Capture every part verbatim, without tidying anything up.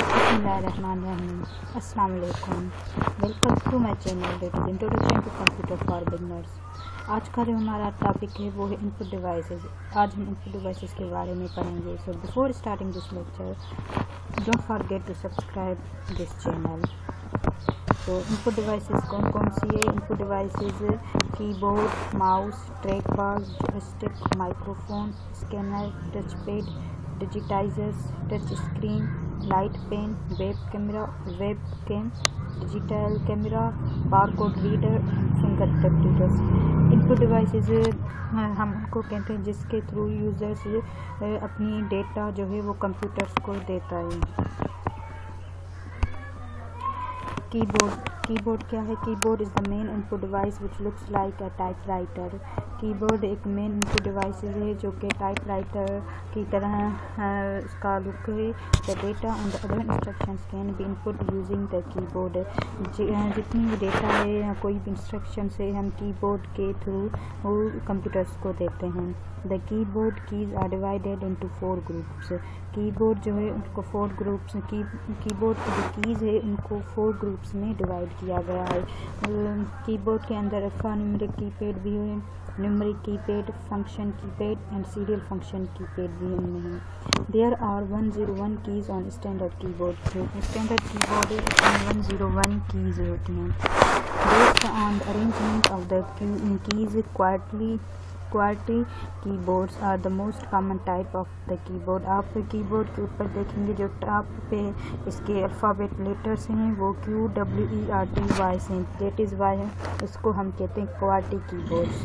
Bismillahirrahmanirrahim. Assalamu alaikum. Welcome to my channel that is Introduction to Computer for Beginners. आज का जो हमारा topic है वो है इनपुट डिवाइसेस। आज हम इनपुट डिवाइसेस के बारे में पढ़ेंगे। So before starting this lecture don't forget to subscribe this channel. तो इनपुट डिवाइसेस कौन कौन सी है? Input devices keyboard, mouse, trackball, joystick, microphone, scanner, touchpad, digitisers, touch screen, light pen, web camera, webcam, digital camera, barcode reader, fingerprint readers. Input devices हम उनको कहते हैं जिसके थ्रू यूजर्स अपनी डेटा जो है वो कंप्यूटर्स को देता है। कीबोर्ड कीबोर्ड क्या है? Keyboard is the main input device which looks like a typewriter. Keyboard एक मेन इनपुट डिवाइस है जो कि टाइपराइटर की तरह इसका लुक है। The data and the other instructions can be input using the keyboard. जितनी भी डेटा है या कोई भी इंस्ट्रक्शन से हम कीबोर्ड के थ्रू कंप्यूटर्स को देते हैं। The keyboard keys are divided into four groups. Keyboard जो है उनको फोर ग्रुप्स की कीबोर्ड की जो कीज़ है उनको फोर ग्रुप्स में डिवाइड किया गया है। कीबोर्ड के अंदर अल्फा न्यूमेरिक कीपैड भी है, numeric keypad, function keypad and serial function keypad भी उनमें है। There are one zero one keys on standard keyboard. Standard keyboard है वन ज़ीरो वन कीज़ होती हैं। Based on the arrangement of the keys quarterly QWERTY keyboards are the most common type of the keyboard. आप keyboard के ऊपर देखेंगे जो top पे इसके अल्फ़ाबेट लेटर्स हैं वो Q W E R T Y से, दैट इज़ वाई इसको हम कहते हैं क्वार्टी कीबोर्ड्स।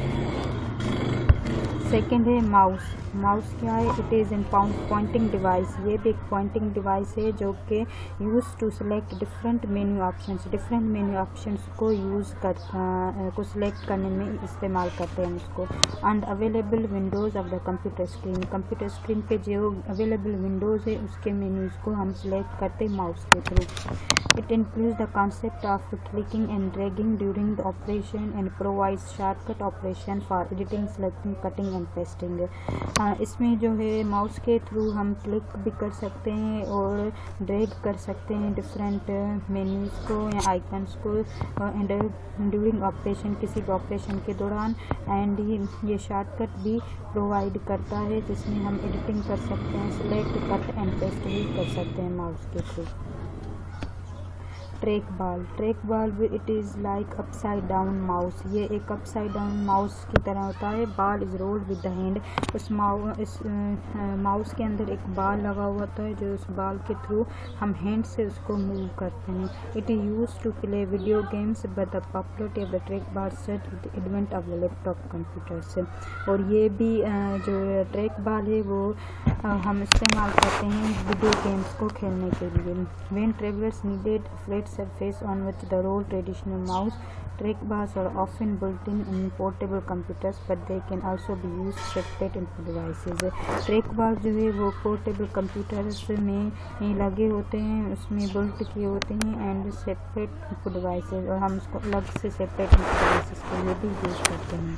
सेकेंड है माउस। माउस क्या है? It is in pointing device. ये भी एक पॉइंटिंग डिवाइस है जो कि use to select different menu options. Different menu options को यूज़ कर आ, को सिलेक्ट करने में इस्तेमाल करते हैं उसको। And available windows of the computer screen. Computer screen पे जो अवेलेबल विंडोज़ है उसके मेन्यूज़ को हम सिलेक्ट करते हैं माउस के through. It includes the concept of clicking and dragging during the operation and provides shortcut operation for editing, selecting, cutting and pasting. इसमें जो है माउस के थ्रू हम क्लिक भी कर सकते हैं और ड्रैग कर सकते हैं डिफरेंट मेन्यूज़ को या आइकन्स को एंड ड्यूरिंग ऑपरेशन, किसी भी ऑपरेशन के दौरान। एंड ये शॉर्टकट भी प्रोवाइड करता है जिसमें हम एडिटिंग कर सकते हैं, सिलेक्ट, कट एंड पेस्ट भी कर सकते हैं माउस के through. Track ball. Track ball it is like upside down mouse. ये एक अपसाइड डाउन माउस की तरह होता है। Ball is rolled with the hand. उस माउ इस माउस के अंदर एक बॉल लगा हुआ होता है जो उस बॉल के थ्रू हम हैंड से उसको मूव करते हैं। It is use to play video games but the popularity of the track ball set with the advent of the laptop computers. और ये भी जो ट्रैक बॉल है वो हम इस्तेमाल करते हैं वीडियो गेम्स को खेलने के लिए। When travellers needed flat surface on which the roll traditional mouse, trackballs are often built in in portable computers but they can also be used separate input devices। trackball जो है वो portable computers में लगे होते हैं, उसमें built किए होते हैं एंड सेपरेट इनपुट डिवाइसेस, और हम उसको अलग से सेपरेट इनपुट डिवाइसेस के लिए भी यूज़ करते हैं।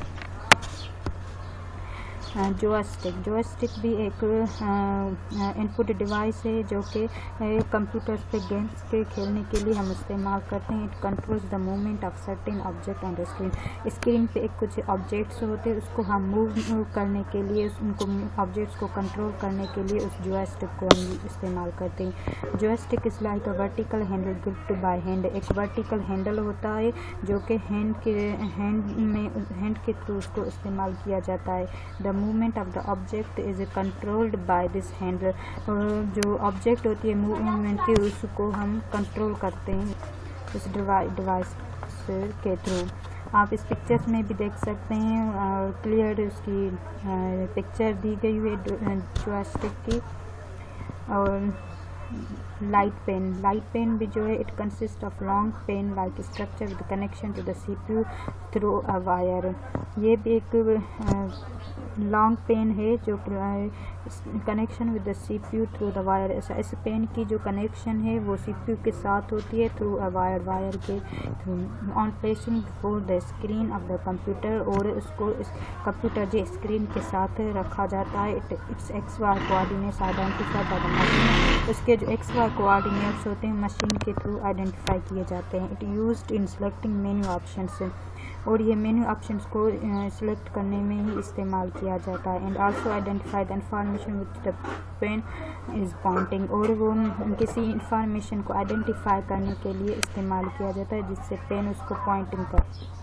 जॉयस्टिक। जॉयस्टिक भी एक इनपुट डिवाइस है जो कि कंप्यूटर्स पे गेम्स पे खेलने के लिए हम इस्तेमाल करते हैं। It controls the movement of certain object on the screen. Screen पे एक कुछ ऑब्जेक्ट्स होते हैं, उसको हम मूव करने के लिए, उनको ऑब्जेक्ट्स को कंट्रोल करने के लिए उस जॉयस्टिक को हम इस्तेमाल करते हैं। Joystick is like a vertical handle gripped by hand. एक वर्टिकल हैंडल होता है जो कि हैंड के हैंड में हैंड के थ्रू उसको इस्तेमाल किया जाता है। The movement of the object is controlled by this handle. जो ऑब्जेक्ट होती है मूवमेंट की उसको हम कंट्रोल करते हैं इस डिवाइस के थ्रू। आप इस पिक्चर्स में भी देख सकते हैं, क्लियर उसकी पिक्चर दी गई है जॉयस्टिक की। और लाइट पेन। लाइट पेन भी जो है it consist of long pen like structure with connection to the CPU through a wire. ये भी एक लॉन्ग पेन है जो connection with the CPU through the wire. इस पेन की जो कनेक्शन है वो सीपीयू के साथ होती है थ्रू अ वायर वायर के through. On placing before the screen of the computer, और उसको इस कंप्यूटर जो स्क्रीन के साथ रखा जाता है। It its X Y coordinates identified by the machine. उसके इसके जो एक्स वाई कोऑर्डिनेट्स होते हैं मशीन के थ्रू आइडेंटिफाई किए जाते हैं। It used in selecting menu options, और ये मेन्यू ऑप्शंस को सिलेक्ट करने में ही इस्तेमाल किया जाता है। And also identify the information which the pen is pointing, और वो किसी इंफॉर्मेशन को आइडेंटिफाई करने के लिए इस्तेमाल किया जाता है जिससे पेन उसको पॉइंटिंग कर।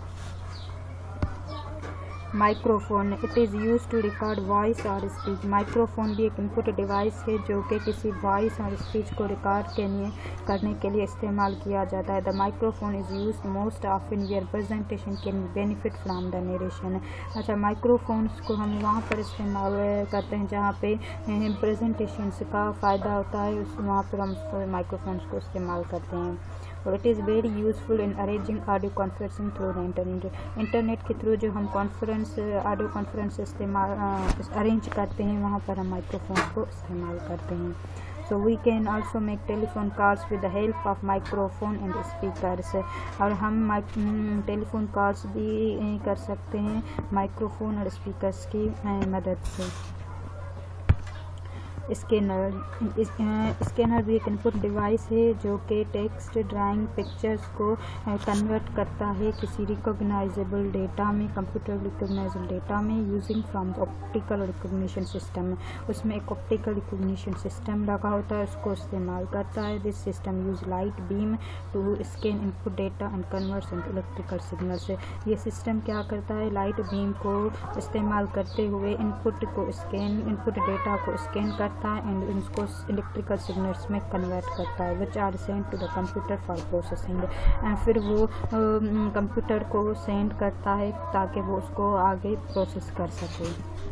Microphone, it is use to record voice और स्पीच। माइक्रोफोन भी एक इनपुट डिवाइस है जो कि किसी वॉइस और स्पीच को रिकॉर्ड के लिए करने के लिए इस्तेमाल किया जाता है। The microphone is use most often where presentation can benefit from the narration. अच्छा, माइक्रोफोन्स को हम वहाँ पर इस्तेमाल करते हैं जहाँ पे प्रेजेंटेशंस का फ़ायदा होता है, उस वहाँ पर हम माइक्रोफोन्स को इस्तेमाल करते हैं। और it is very useful in arranging audio conferencing through the internet. Internet के थ्रू जो हम कॉन्फ्रेंस ऑडियो कॉन्फ्रेंस इस्तेमाल अरेंज करते हैं वहाँ पर हम माइक्रोफोन को इस्तेमाल करते हैं। So we can also make telephone calls with the help of microphone and speakers. और हम टेलीफोन कॉल्स भी कर सकते हैं माइक्रोफोन और स्पीकर्स की मदद से। स्कैनर, स्कैनर भी एक इनपुट डिवाइस है जो कि टेक्स्ट, ड्राइंग, पिक्चर्स को कन्वर्ट करता है किसी रिकॉग्नाइजेबल डेटा में, कंप्यूटर रिकॉग्नाइजेबल डेटा में, using from the optical recognition system. उसमें एक ऑप्टिकल रिकॉग्निशन सिस्टम लगा होता है, उसको इस्तेमाल करता है। This system use light beam to scan input data and converts into electrical signals. ये सिस्टम क्या करता है, लाइट बीम को इस्तेमाल करते हुए इनपुट को स्कैन इनपुट डेटा को स्कैन कर एंड इसको इलेक्ट्रिकल सिग्नल्स में कन्वर्ट करता है, which are send to the computer for processing. And फिर वो कंप्यूटर को सेंड करता है ताकि वो उसको आगे प्रोसेस कर सके।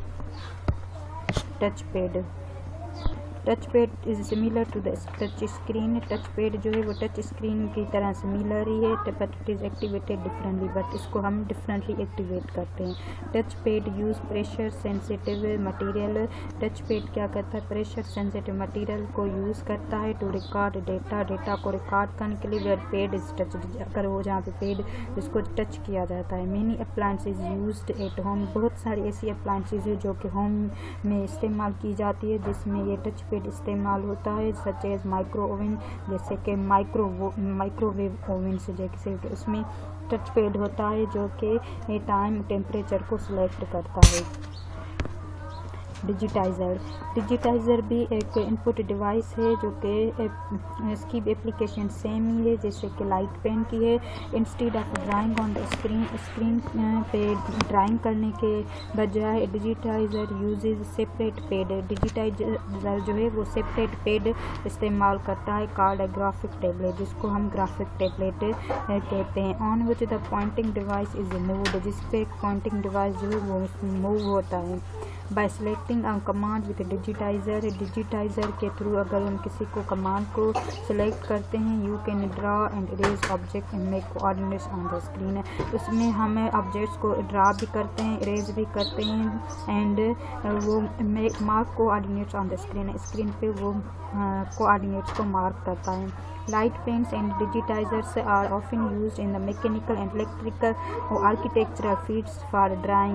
Touch pad, touch pad is similar to the touch screen. Touch pad जो है वो टच स्क्रीन की तरह सिमिलर ही है, but it is activated differently, but इसको हम डिफरेंटली एक्टिवेट करते हैं। Touch pad use pressure sensitive material. Touch pad क्या करता है, प्रेशर सेंसिटिव मटेरियल को यूज़ करता है टू रिकॉर्ड डेटा। डेटा को रिकॉर्ड करने के लिए वेयर पैड इज टच, अगर वो जहाँ पे पैड जिसको टच किया जाता है। Many appliances used at home, बहुत सारी ऐसी अप्लायंसेज है जो कि होम में इस्तेमाल की जाती है जिसमें ये टच पैड इस्तेमाल होता है, सच एज माइक्रो ओवन, जैसे कि माइक्रो माइक्रोवेव ओवन से, जैसे उसमें टच पैड होता है जो कि टाइम टेम्परेचर को सिलेक्ट करता है। डिजिटाइज़र, डिजिटाइज़र भी एक इनपुट डिवाइस है जो कि इसकी एप्लीकेशन सेम ही है जैसे कि लाइट पेन की है। Instead of drawing on the screen, screen पे ड्राइंग करने के बजाय digitiser uses separate pad. Digitiser जो है वो सेपरेट पेड इस्तेमाल करता है कॉल्ड ए ग्राफिक टेबलेट, जिसको हम ग्राफिक टेबलेट कहते हैं। On which the pointing device is moved, जिस पे पॉइंटिंग डिवाइस जो है वो मूव होता है। By selecting a command with digitiser, digitiser के थ्रू अगर हम किसी को कमांड को सिलेक्ट करते हैं, you can draw and erase object and make coordinates on the screen. उसमें हम ऑब्जेक्ट्स को ड्रा भी करते हैं, इरेज भी करते हैं एंड वो make mark coordinates on the screen, screen पे वो कोऑर्डिनेट्स को मार्क करता है। Light pens and digitizers are often used in the mechanical and electrical or architectural fields for drawing.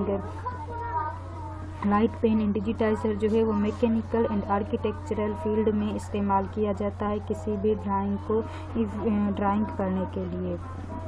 Light pen and digitiser जो है वो mechanical and architectural field में इस्तेमाल किया जाता है किसी भी ड्राइंग को ड्राइंग करने के लिए।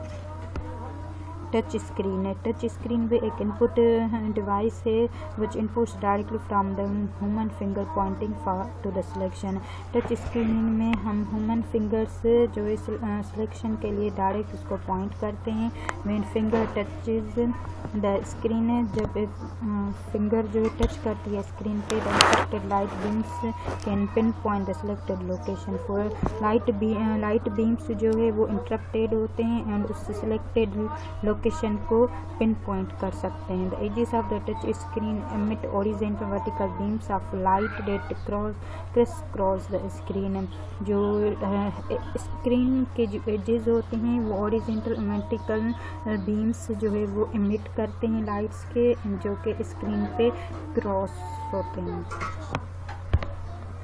टच स्क्रीन है, टच स्क्रीन भी एक इनपुट डिवाइस है which inputs directly from the human finger pointing for to the selection. Touch screen में हम ह्यूमन फिंगर्स जो है सिलेक्शन के लिए डायरेक्ट उसको पॉइंट करते हैं। When finger touches the screen, जब फिंगर जो है टच करती है स्क्रीन पे, the instructed light beams can pinpoint the selected location for. Light be light beams जो है वो इंटरप्टेड होते हैं एंड उस सिलेक्टेड लोकेशन को पिन पॉइंट कर सकते हैं। The edges of the touch screen emit horizontal vertical beams of light that cross crisscross the screen. जो स्क्रीन के जो एजेस होते हैं वो ओरिजेंटल वर्टिकल बीम्स जो है वो एमिट करते हैं लाइट्स के, जो कि स्क्रीन पे क्रॉस होते हैं।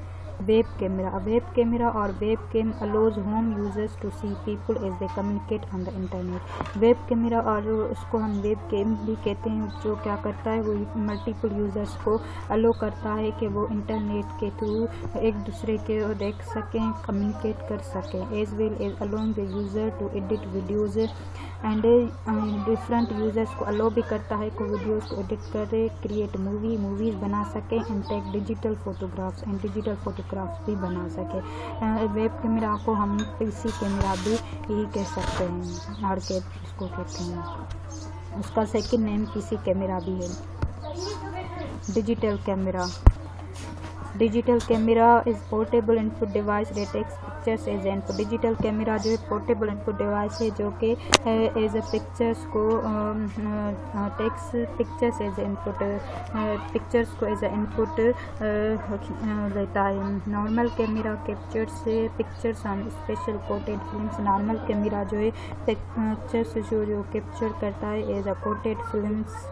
Web camera. A web camera or webcam allows home users to see people as they communicate on the internet. Web camera और उसको हम web cam भी कहते हैं, जो क्या करता है वो मल्टीपल यूजर्स को अलो करता है कि वो इंटरनेट के थ्रू एक दूसरे के देख सकें, कम्युनिकेट कर सकें, as well as allowing the user to edit videos and different users को अलो भी करता है को वीडियोज़ को एडिट करे, क्रिएट मूवी मूवीज़ बना सके and take digital photographs and digital photographs भी बना सके। वेब कैमरा को हम पीसी कैमरा भी यही कह सकते हैं और के इसको कहते हैं। उसका सेकंड नेम पीसी कैमरा भी है। Digital camera. Digital camera is portable input device that takes pictures as input. Digital camera जो है पोर्टेबल इनपुट डिवाइस है जो कि एज ए पिक्चर्स को takes pictures as input pictures को एज ए इनपुट लेता है। Normal camera captures pictures on special coated films. Normal camera जो है पिक्चर्स जो जो कैप्चर करता है एज अ कोटेड फिल्म्स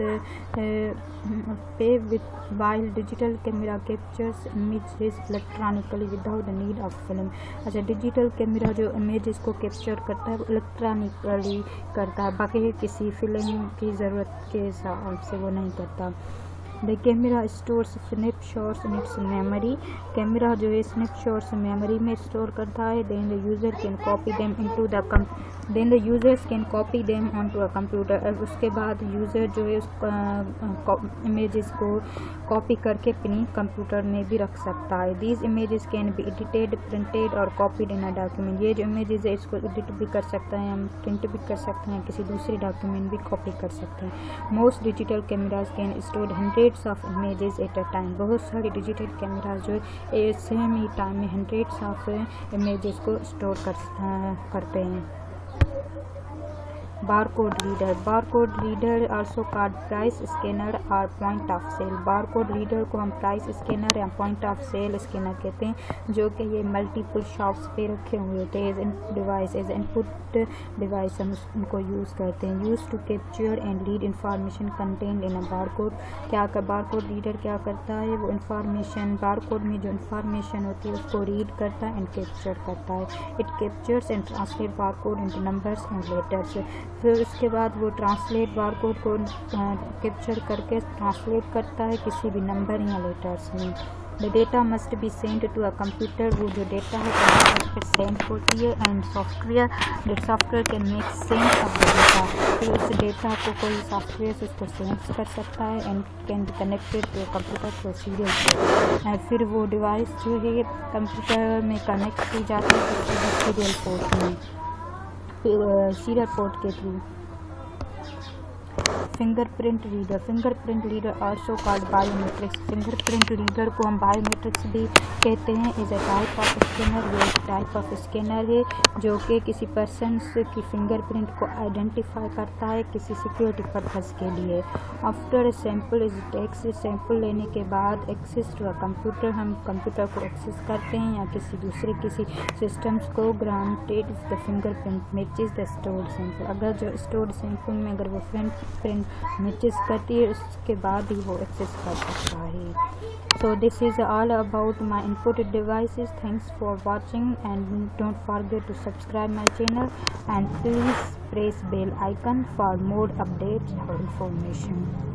पे with while digital camera captures images electronically without the need of film। अच्छा, डिजिटल कैमरा जो इमेजेस को कैप्चर करता है वो इलेक्ट्रॉनिकली करता है, बाकी किसी फिल्म की ज़रूरत के हिसाब से वो नहीं करता। The camera stores snapshots in its memory. Camera जो है स्नैपशॉट्स मेमोरी में स्टोर करता है। Then the user can copy them into the then the users can copy them onto a computer. उसके बाद यूज़र जो है उस इमेजेस को कॉपी करके अपनी कंप्यूटर में भी रख सकता है। These images can be edited, printed और कॉपीड इन अ डॉक्यूमेंट। ये जो इमेजेस है इसको एडिट भी कर सकते हैं, हम प्रिंट भी कर सकते हैं, किसी दूसरी डॉक्यूमेंट भी कॉपी कर सकते हैं। Most digital cameras can store hundreds of images at a time. बहुत सारे डिजिटल कैमरा जो है सेम ही टाइम में हंड्रेड्स ऑफ इमेजेस को स्टोर कर करते हैं। Barcode reader. Barcode reader also called price scanner और point of sale. Barcode reader को हम प्राइस स्कैनर या पॉइंट ऑफ सेल स्कैनर कहते हैं, जो कि ये मल्टीपल शॉप्स पे रखे हुए होते हैं। As input device as input device हम उनको यूज़ करते हैं। Use to capture and read information content in a barcode. क्या कर बारकोड रीडर क्या करता है, वो इंफॉर्मेशन बारकोड में जो इंफॉर्मेशन होती है उसको रीड करता है एंड कैप्चर करता है। It captures and translate barcode into numbers and letters. फिर उसके बाद वो ट्रांसलेट बारकोड को कैप्चर करके ट्रांसलेट करता है किसी भी नंबर या लेटर्स में। The data must be send to a computer. वो जो डेटा है कंप्यूटर पर सेंड होती है and software that software can make sense of the data. फिर उस डेटा को कोई सॉफ्टवेयर से उसको सेंस कर सकता है and can be connected to computer to serial and फिर वो डिवाइस जो है कंप्यूटर में कनेक्ट की जाती है सीरियल पोर्ट में सीरियल पोर्ट के through. Fingerprint reader. Fingerprint reader also called biometrics. Fingerprint reader को हम बायोमेट्रिक्स भी कहते हैं। Is a type of scanner. ये एक टाइप ऑफ स्कैनर है जो कि किसी पर्सन की फिंगरप्रिंट को आइडेंटिफाई करता है किसी सिक्योरिटी पर्पज़ के लिए। After sample is takes. Sample लेने के बाद एक्सेस टू अ कंप्यूटर, हम कंप्यूटर को एक्सेस करते हैं या किसी दूसरे किसी सिस्टम्स को granted the fingerprint matches the stored sample. अगर जो स्टोर्ड सैंपल में अगर वो फिंगरप्रिंट मैचेस करती है उसके बाद ही वो एक्सेस कर सकता है। So this is all about my inputted devices. Thanks for watching and don't forget to subscribe my channel and please press bell icon for more updates or information.